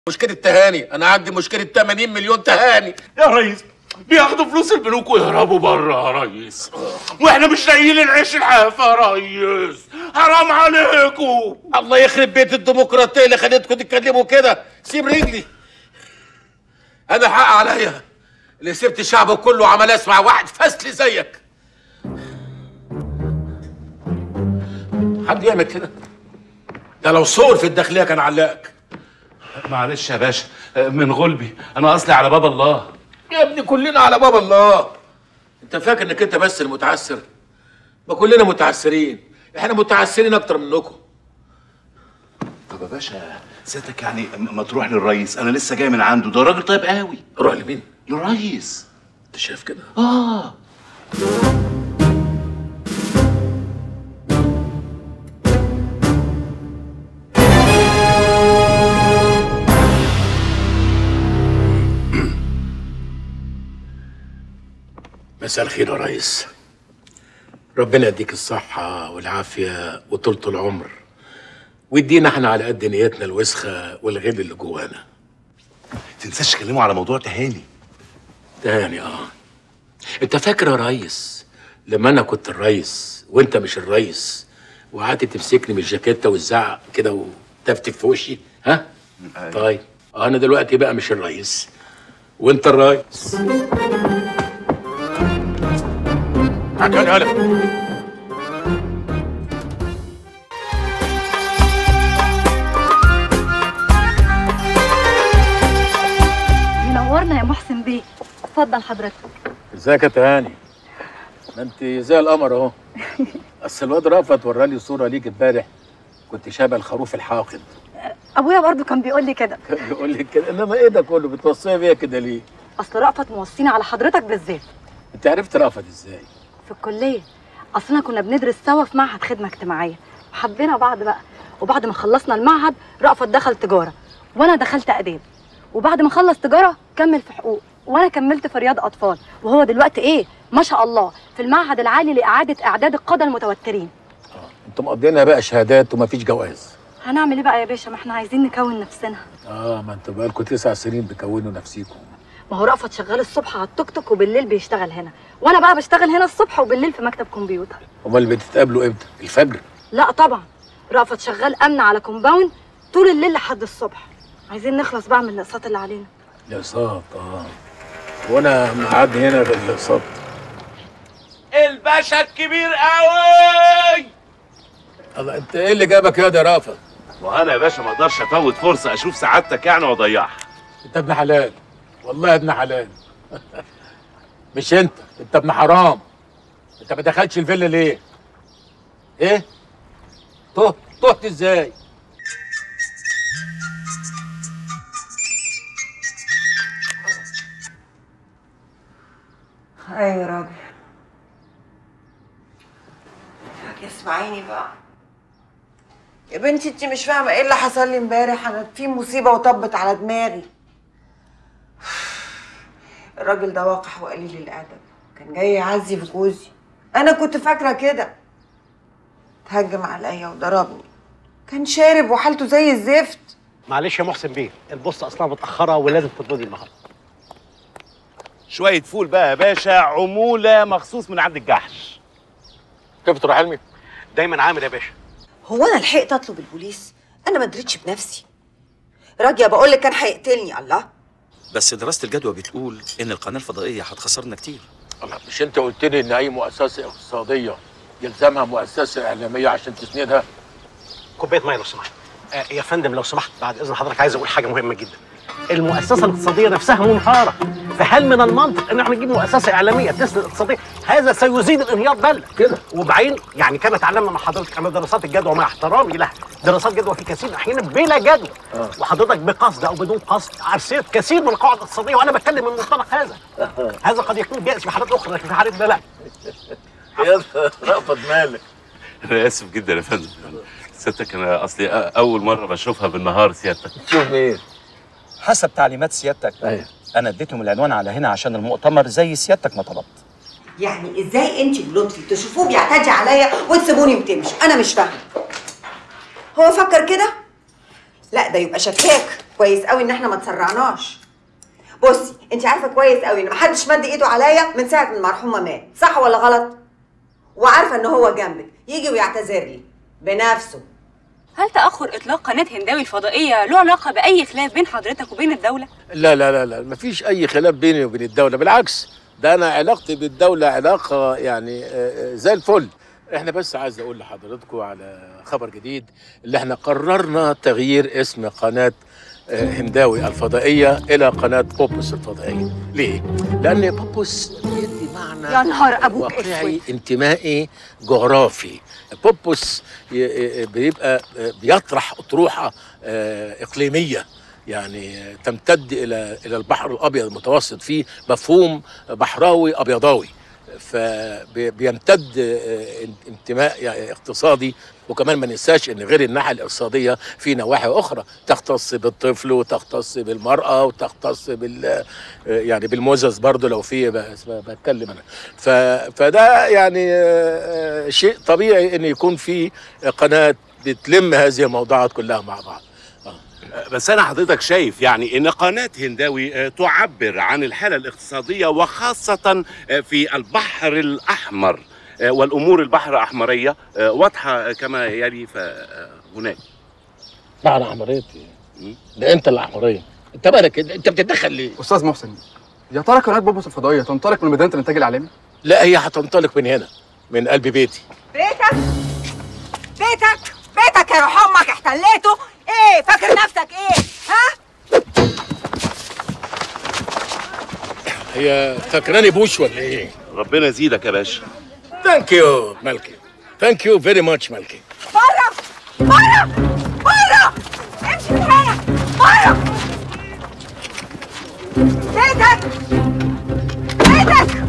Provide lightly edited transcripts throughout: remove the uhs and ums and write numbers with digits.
مشكلة تهاني، أنا عندي مشكلة 80 مليون تهاني. يا ريس بياخدوا فلوس البنوك ويهربوا بره يا ريس، واحنا مش لاقيين العيش الحافة يا ريس، حرام عليكم. الله يخرب بيت الديمقراطية اللي خليتكم تتكلموا كده. سيب رجلي، أنا حق عليا اللي سبت الشعب كله وعمال أسمع واحد فاسل زيك. حد يعمل كده؟ ده لو صور في الداخلية كان علقك. معلش يا باشا من غلبي، انا اصلي على باب الله. يا ابني كلنا على باب الله. انت فاكر انك انت بس المتعسر؟ ما كلنا متعسرين، احنا متعسرين اكتر منكم. طب يا باشا سيادتك يعني ما تروح للريس، انا لسه جاي من عنده، ده راجل طيب قوي. روح لمين؟ للريس. انت شايف كده؟ مساء الخير يا ريس. ربنا يديك الصحة والعافية وطولة العمر، ويدينا احنا على قد نيتنا الوسخة والغل اللي جوانا. تنساش تكلموا على موضوع تهاني. تهاني انت فاكر يا ريس لما انا كنت الريس وانت مش الريس، وقعدت تمسكني من الجاكيته وتزعق كده وتفتف في وشي؟ ها؟ طيب انا دلوقتي بقى مش الريس وانت الريس. عكان هلا. منورنا يا محسن بيه. اتفضل حضرتك. ازيك يا تهاني؟ ما انت زي القمر اهو. اصل الواد رأفت ورالي صوره ليك امبارح، كنت شبه الخروف الحاقد. ابويا برضو كان بيقول لي كده. بيقول لي كده؟ انما ايه ده كله بتوصيه بيا كده ليه؟ اصل رأفت موصيني على حضرتك بالذات. انت عرفت رأفت ازاي؟ في الكليه، اصلنا كنا بندرس سوا في معهد خدمه اجتماعيه، وحبينا بعض بقى، وبعد ما خلصنا المعهد رأفت دخل تجاره وانا دخلت اداب، وبعد ما خلص تجاره كمل في حقوق وانا كملت في رياض اطفال، وهو دلوقتي ايه ما شاء الله في المعهد العالي لاعاده اعداد القاده المتوترين. انتوا مقضينا بقى شهادات ومفيش جواز. هنعمل ايه بقى يا باشا؟ ما احنا عايزين نكون نفسنا. ما انتوا بقالكوا 9 سنين بتكونوا نفسيكم. ما هو رأفت شغال الصبح على التوك توك وبالليل بيشتغل هنا، وانا بقى بشتغل هنا الصبح وبالليل في مكتب كمبيوتر. امال بتتقابلوا امتى؟ الفجر؟ لا طبعا، رأفت شغال امن على كومباوند طول الليل لحد الصبح. عايزين نخلص بقى من الاقساط اللي علينا. الاقساط؟ وانا مقعدني هنا بالاقساط. الباشا الكبير قوي. الله، انت ايه اللي جابك يا ده رأفت؟ وانا يا باشا ما اقدرش افوت فرصه اشوف سعادتك يعني واضيعها. انت ابن حلال، والله ابن حلال. مش انت ابن حرام. انت ما دخلتش الفيلا ليه؟ ايه؟ تهت ازاي؟ ايوه يا راجل. اسمعيني بقى يا بنتي، انت مش فاهمه ايه اللي حصل لي امبارح. انا في مصيبه وطبت على دماغي. الراجل ده وقح وقليل الادب، كان جاي يعزي في جوزي. انا كنت فاكره كده. اتهجم عليا وضربني، كان شارب وحالته زي الزفت. معلش يا محسن بيه، البوسطه اصلا متاخره ولازم تطردي النهارده. شويه فول بقى يا باشا، عموله مخصوص من عند الجحش. كيف تروح حلمي؟ دايما عامل يا باشا. هو انا لحقت اطلب البوليس؟ انا ما دريتش بنفسي. راجيه بقول لك كان هيقتلني. الله، بس دراسة الجدوى بتقول إن القناة الفضائية هتخسرنا كتير. الله، مش أنت قلت لي إن أي مؤسسة اقتصادية يلزمها مؤسسة إعلامية عشان تسندها؟ كوبايه ميه لو سمحت. يا فندم لو سمحت بعد إذن حضرتك عايز أقول حاجة مهمة جدا. المؤسسة الاقتصادية نفسها منهارة، فهل من المنطق إن احنا نجيب مؤسسة إعلامية تسند الاقتصادية؟ هذا سيزيد الانهيار بل كده. وبعدين يعني كما تعلمنا مع حضرتك أن دراسات الجدوى مع احترامي لها، دراسات جدوى في كثير من الأحيان بلا جدوى. وحضرتك بقصد أو بدون قصد عرسيت كثير من القواعد الاقتصادية، وأنا بتكلم من منطلق هذا. هذا قد يكون جائز في حالات أخرى، لكن في حالتنا لا. يا رأفت مالك؟ انا اسف جدا يا فندم. سيادتك انا اصلي اول مره بشوفها بالنهار. سيادتك تشوف مين؟ حسب تعليمات سيادتك. أيوه. أنا اديتهم العنوان على هنا عشان المؤتمر زي سيادتك ما طلبت. يعني ازاي انت ولطفي تشوفوه بيعتدي عليا وتسيبوني وتمشوا؟ انا مش فاهمه. هو فكر كده؟ لا ده يبقى شكاك كويس قوي ان احنا ما تسرعناش. بصي انت عارفه كويس قوي ان محدش مد ايده عليا من ساعه ما المرحومه مات، صح ولا غلط؟ وعارفه ان هو جنبك يجي ويعتذر لي بنفسه. هل تأخر إطلاق قناة هنداوي الفضائية له علاقة بأي خلاف بين حضرتك وبين الدولة؟ لا لا لا لا، مفيش أي خلاف بيني وبين الدولة، بالعكس ده أنا علاقتي بالدولة علاقة يعني زي الفل. احنا بس عايز أقول لحضراتكم على خبر جديد، اللي احنا قررنا تغيير اسم قناة هنداوي الفضائية إلى قناة بوبوس الفضائية. ليه؟ لأن بوبوس بيدي معنى يا نهار أبوك واقعي انتمائي جغرافي. بوبوس بيبقى بيطرح أطروحة إقليمية يعني تمتد إلى البحر الأبيض المتوسط، فيه مفهوم بحراوي أبيضاوي، فبيمتد انتماء يعني اقتصادي. وكمان ما ننساش ان غير الناحيه الاقتصاديه في نواحي اخرى تختص بالطفل وتختص بالمراه وتختص يعني بالمزز برضو لو في بتكلم انا. فده يعني شيء طبيعي ان يكون في قناه بتلم هذه الموضوعات كلها مع بعض. بس أنا حضرتك شايف يعني إن قناة هنداوي تعبر عن الحالة الاقتصادية وخاصة في البحر الأحمر، والأمور البحر الأحمرية واضحة كما يلي فهناك. بحر أحمرية ده أنت الأحمرية، أنت مالك أنت بتتدخل ليه؟ أستاذ محسن، يا ترى قناة بوبوس الفضائية تنطلق من مدينة الإنتاج الإعلامي؟ لا، هي هتنطلق من هنا، من قلب بيتي. بيتك بيتك يا روح امك احتليته؟ ايه فاكر نفسك ايه؟ ها؟ هي فاكراني بوش ولا ايه؟ ربنا يزيدك يا باشا. ثانك يو مالكي، ثانك يو فيري ماتش مالكي. بره بره بره، امشي من هنا بره. بيتك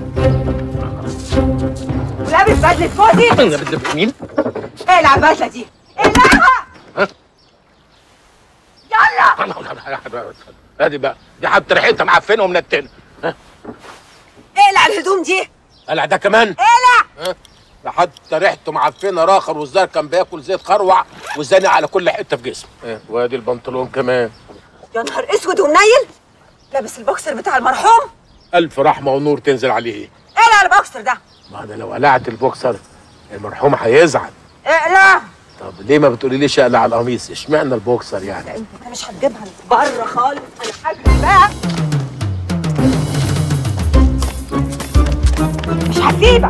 ولابس بدله فوزي. انا بدله مين؟ اقلع البدله دي، اقلعها. يلا ادي بقى دي حتى ريحتها معفنه ومنتنه. اقلع الهدوم دي. قلع ده كمان؟ اقلع. ده حتى ريحته معفنه راخر، والزار كان بياكل زيت خروع وزانق على كل حته في جسمه. وادي البنطلون كمان. يا نهار اسود ومنيل، لابس البوكسر بتاع المرحوم. الف رحمه ونور تنزل عليه. اقلع البوكسر ده. ما انا لو قلعت البوكسر المرحوم هيزعل. اقلع. طب ليه ما بتقوليليش اقلع على القميص؟ اشمعنى البوكسر يعني؟ انت مش هتجيبها بره خالص، انا هجري بقى. مش هسيبك.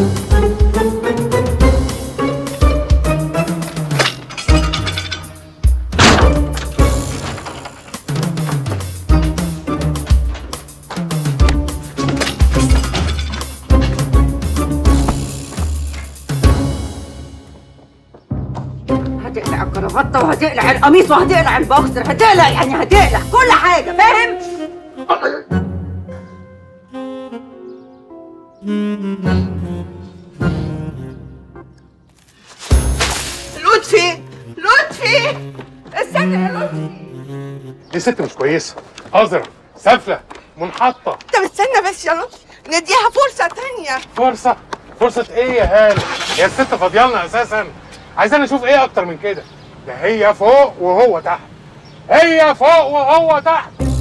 هتقلع الكرافته وهتقلع القميص وهتقلع البوكسر، هتقلع يعني هتقلع كل حاجه، فاهم؟ لطفي استنى يا لطفي. دي ست مش كويسه، قذره سافله منحطه. طب استنى بس يا لطفي، نديها فرصه تانية. فرصه ايه يا هاني؟ هي الست فاضيالنا اساسا؟ عايزين نشوف ايه اكتر من كده؟ ده هي فوق وهو تحت، هي فوق وهو تحت.